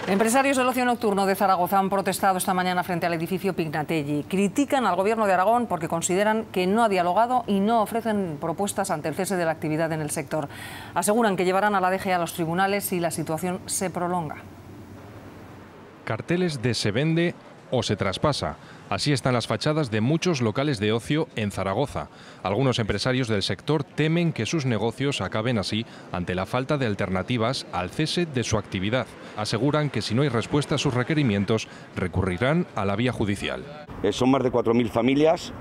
Empresarios del ocio nocturno de Zaragoza han protestado esta mañana frente al edificio Pignatelli. Critican al Gobierno de Aragón porque consideran que no ha dialogado y no ofrecen propuestas ante el cese de la actividad en el sector. Aseguran que llevarán a la DG a los tribunales si la situación se prolonga. Carteles de se vende o se traspasa. Así están las fachadas de muchos locales de ocio en Zaragoza. Algunos empresarios del sector temen que sus negocios acaben así ante la falta de alternativas al cese de su actividad. Aseguran que si no hay respuesta a sus requerimientos, recurrirán a la vía judicial. Son más de 4.000 familias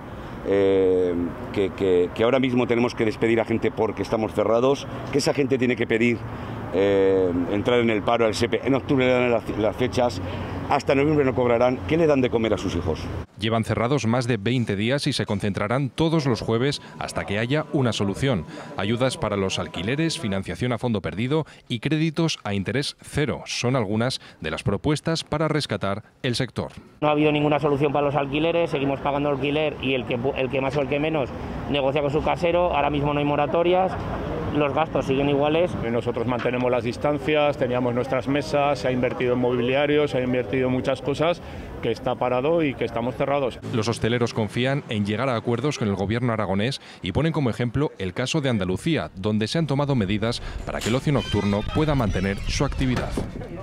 que ahora mismo tenemos que despedir a gente porque estamos cerrados, que esa gente tiene que pedir entrar en el paro al SEPE. En octubre le dan las fechas, hasta noviembre no cobrarán. ¿Qué le dan de comer a sus hijos? Llevan cerrados más de 20 días y se concentrarán todos los jueves hasta que haya una solución. Ayudas para los alquileres, financiación a fondo perdido y créditos a interés cero son algunas de las propuestas para rescatar el sector. No ha habido ninguna solución para los alquileres, seguimos pagando alquiler y el que más o el que menos negocia con su casero. Ahora mismo no hay moratorias. Los gastos siguen iguales. Nosotros mantenemos las distancias, teníamos nuestras mesas, se ha invertido en mobiliario, se ha invertido en muchas cosas, que está parado y que estamos cerrados. Los hosteleros confían en llegar a acuerdos con el Gobierno aragonés y ponen como ejemplo el caso de Andalucía, donde se han tomado medidas para que el ocio nocturno pueda mantener su actividad.